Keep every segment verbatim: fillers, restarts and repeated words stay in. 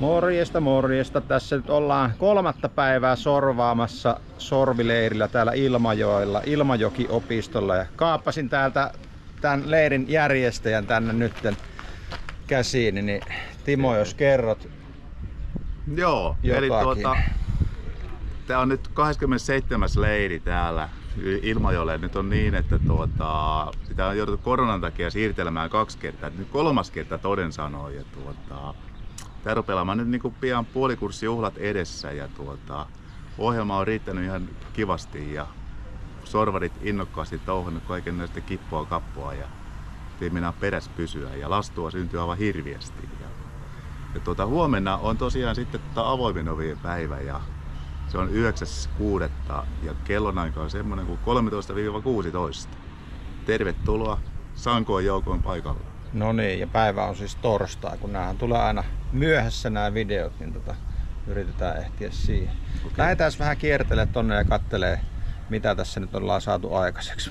Morjesta, morjesta. Tässä nyt ollaan kolmatta päivää sorvaamassa sorvileirillä täällä Ilmajoella, Ilmajoki-opistolla. Ja kaappasin täältä tämän leirin järjestäjän tänne nytten käsiini, niin Timo, jos kerrot. Joo, jotakin. Eli tuota, tää on nyt kahdeskymmenesseitsemäs leiri täällä Ilmajoelle. Nyt on niin, että tuota, sitä on jouduttu koronan takia siirtelemään kaksi kertaa. Nyt kolmas kerta toden sanoo. Ja tuota, tää rupeaa olemaan nyt niinku pian puolikurssijuhlat edessä. Ja tuota, ohjelma on riittänyt ihan kivasti ja sorvarit innokkaasti touhannut kaiken näistä kippoa kappua. Ja minä perässä pysyä ja lastua syntyy aivan hirviästi. Ja, ja tuota, huomenna on tosiaan sitten tota avoimen ovien päivä. Ja se on yhdeksäs kuudetta ja kellonaika on semmoinen kuin kolmetoista kuusitoista. Tervetuloa Sankoon joukoon paikalla. No niin, ja päivä on siis torstai, kun näähän tulee aina myöhässä nämä videot, niin tota, yritetään ehtiä siihen. Okay. Lähdetään vähän kiertelemään tonne ja kattelee, mitä tässä nyt ollaan saatu aikaiseksi.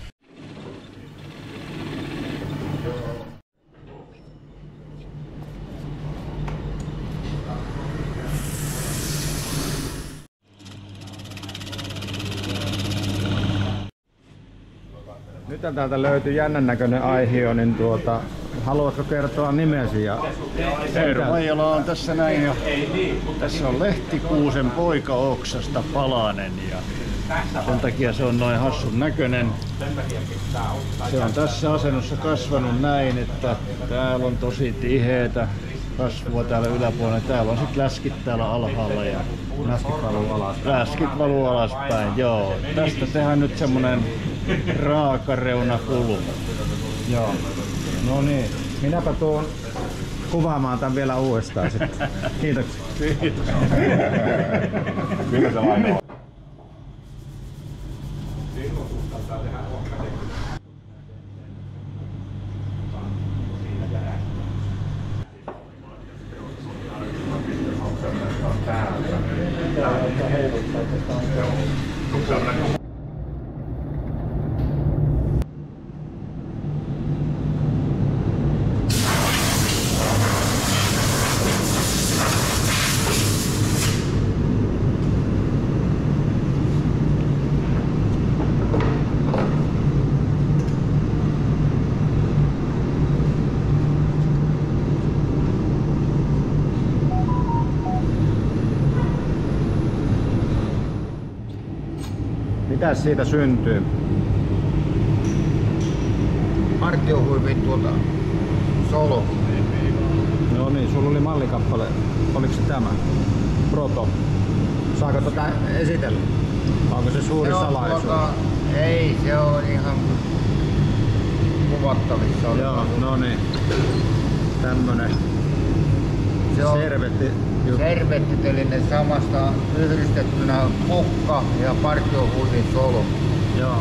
Nyt täältä löytyy jännän näköinen aihio, niin tuota, haluatko kertoa nimesi? Ja... Eero Maijala on tässä näin ja tässä on lehtikuusen poika oksasta palanen ja sen takia se on noin hassun näköinen. Se on tässä asennossa kasvanut näin, että täällä on tosi tiheetä kasvua täällä yläpuolella. Täällä on sitten läskit täällä alhaalla ja läskit valuu alaspäin. Läskit valuu alaspäin, joo. Tästä tehdään nyt semmonen raakareunakulu. Joo. No niin. Minäpä tuun kuvaamaan tämän vielä uudestaan sitten. Kiitoksia. Kiitos. Kyllä se vain on. Mitäs siitä syntyy? Partiohuivin tuolta Solo. No niin, sulla oli mallikappale. Oliko se tämä? Proto. Saako tätä esitellä? Onko se suuri se salaisuus? Tuota, ei, se on ihan kuvattavissa. Joo, no niin. Tämmönen se on servetti. servettitelinen samasta yhdistettynä kukka ja partiohuivin Solo. Joo.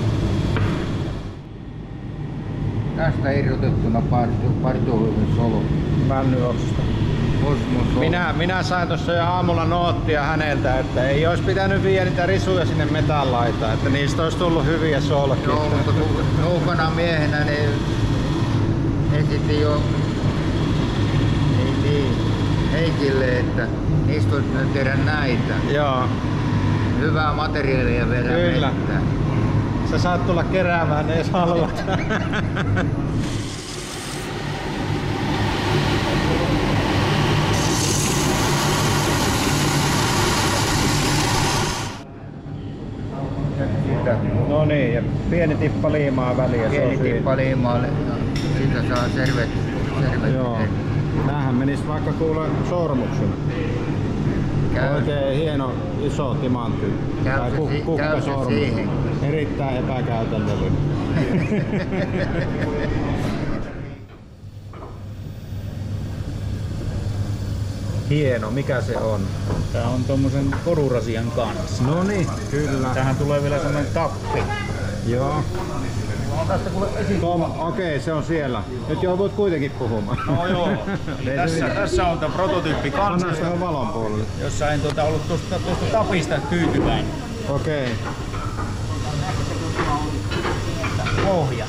Tästä irrotettuna partio, partiohuivin Solo. Männyoksasta. Minä, minä sain tuossa jo aamulla noottia häneltä, että ei olisi pitänyt viedä niitä risuja sinne metallaitaan, että niistä olisi tullut hyviä solkia. Joo, mutta kun nuukana miehenä niin esitin jo niin, niin, Heikille, että niistä olisi nyt tehdä näitä. Joo. Hyvää materiaalia vielä. Kyllä. Mettää. Sä saat tulla keräämään ne, jos haluat. No niin, ja pieni tippa liimaa väliä. Pieni tippa liimaa, siitä saa servetti. Joo. Näähän menis vaikka kuule sormuksena. Käy. Oikein hieno iso timantti. Tai Si- kuk- kukkasormus. Erittäin epäkäytännöllinen. Hieno, mikä se on? Tää on tommosen korurasian kanssa. No niin, kyllä. Tähän tulee vielä semmonen tappi. Joo. Tom, okei, se on siellä. Nyt joudut kuitenkin puhumaan. No joo. tässä, tässä on tää prototyyppi kanssa. Anna se valon puolelle. Jossa en tuota ollut tuosta, tuosta tapista tyytyväinen. Okei. Pohja.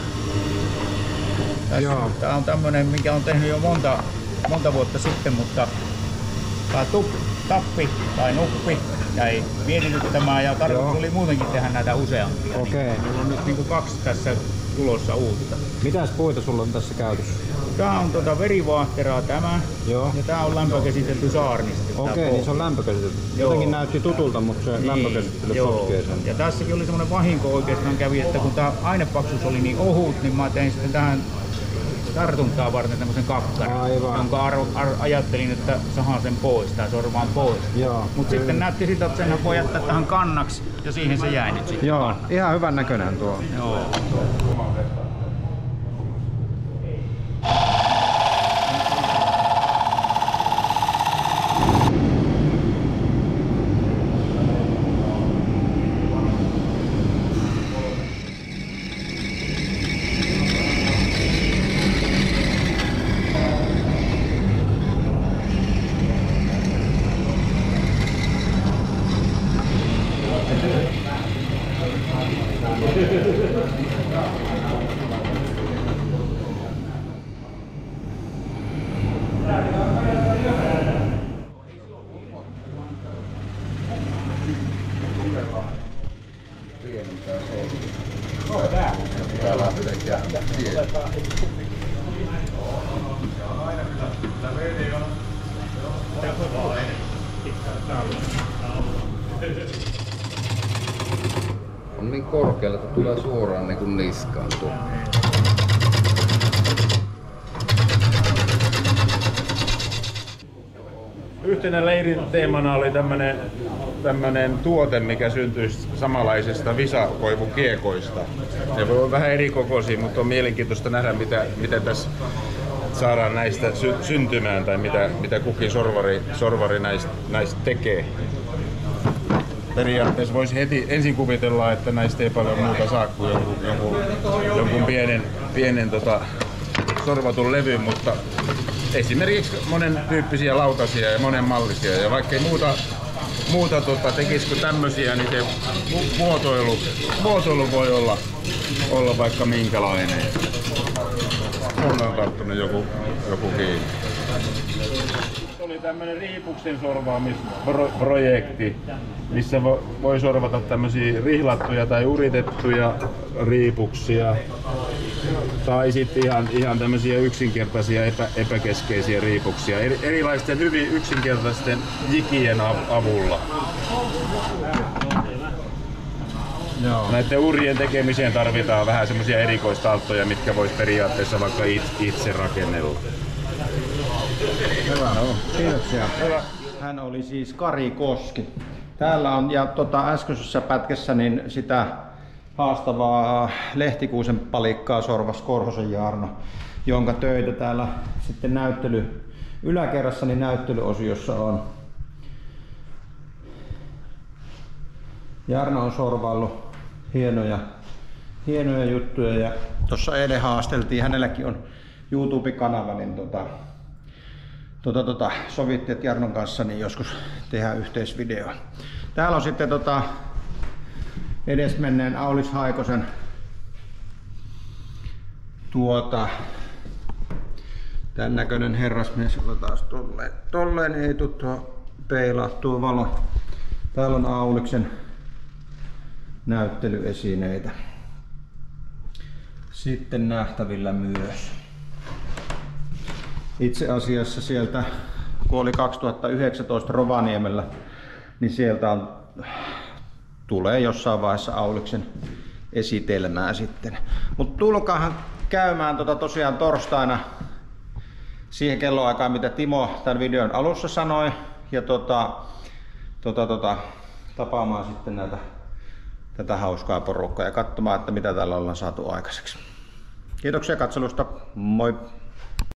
Tässä, Joo. tää on tämmönen, mikä on tehnyt jo monta, monta vuotta sitten, mutta tai tup, tappi tai nuppi jäi mietityttämään ja tarkoitus oli muutenkin tehdä näitä useampia. Okei. Niin, mulla on nyt niinku kaksi tässä tulossa uutta. Mitäs puita sulla on tässä käytössä? Tää on tota verivaahteraa tämä. Joo. Ja tää on lämpökäsitelty saarnista. Okei, niin se on lämpökäsitelty. Jotenkin näytti tutulta, mutta se niin, lämpökäsittely sotkee sen. Ja tässäkin oli semmoinen vahinko oikeastaan kävi, että kun tää ainepaksuus oli niin ohut, niin mä tein sitten tähän tartuntaa varten tämmöisen kakkarin, Aivan. jonka arvo, ar, ajattelin, että sahaan sen pois, tää sorvaan pois. Mutta sitten näytti siltä, että sen voi jättää tähän kannaksi ja siihen se jäi nyt sitten. Joo, ihan hyvän näköinen tuo. Joo. On niin korkealla, että tulee suoraan niin kuin niskaan tuo. Yhtenä leirin teemana oli tämmönen, tämmönen tuote, mikä syntyisi samanlaisista visakoivukiekoista. Ne voi olla vähän eri kokoisia, mutta on mielenkiintoista nähdä, mitä, mitä tässä saadaan näistä sy- syntymään tai mitä, mitä kukin sorvari, sorvari näistä, näistä tekee. Periaatteessa voisi heti ensin kuvitella, että näistä ei paljon muuta saa kuin jonkun, jonkun, jonkun pienen, pienen tota, sorvatun levyn, mutta esimerkiksi monen tyyppisiä lautasia ja monen mallisia. Ja vaikka ei muuta, muuta tota, tekisikö tämmöisiä, niin se muotoilu, muotoilu voi olla, olla vaikka minkälainen. On tarttunut joku, joku kiinni. Oli tämmöinen riipuksen sorvaamisprojekti, missä voi sorvata tämmöisiä rihlattuja tai uritettuja riipuksia. Tai sitten ihan, ihan tämmöisiä yksinkertaisia epä, epäkeskeisiä riipuksia eri, erilaisten hyvin yksinkertaisten jikien avulla. Joo. Näiden urien tekemiseen tarvitaan vähän semmoisia erikoistalttoja, mitkä vois periaatteessa vaikka itse rakennella. Hyvä, no, kiitoksia. Hyvä. Hän oli siis Kari Koski. Täällä on, ja tota, äskeisessä pätkässä niin sitä haastavaa lehtikuusen palikkaa sorvas Korhosen Jarno, jonka töitä täällä sitten näyttely, yläkerrassa niin näyttelyosiossa on. Jarno on sorvaillut hienoja, hienoja juttuja ja tuossa eilen haasteltiin, hänelläkin on YouTube-kanava, niin tota, tota, tota, sovittiin, että Jarnon kanssa niin joskus tehdään yhteisvideo. Täällä on sitten tota, edesmenneen Aulis Haikosen tuota, tän näköinen herrasmies, jolla taas tolleen, tolleen ei tuu tuo peilaa tuo valo. Täällä on Auliksen näyttelyesineitä sitten nähtävillä myös. Itse asiassa sieltä, kun oli kaksituhattayhdeksäntoista Rovaniemellä, niin sieltä on, tulee jossain vaiheessa Auliksen esitelmää sitten. Mutta tulkaahan käymään tota tosiaan torstaina siihen kelloaikaan, mitä Timo tämän videon alussa sanoi, ja tota, tota, tota, tapaamaan sitten näitä, tätä hauskaa porukkaa ja katsomaan, että mitä täällä ollaan saatu aikaiseksi. Kiitoksia katselusta, moi!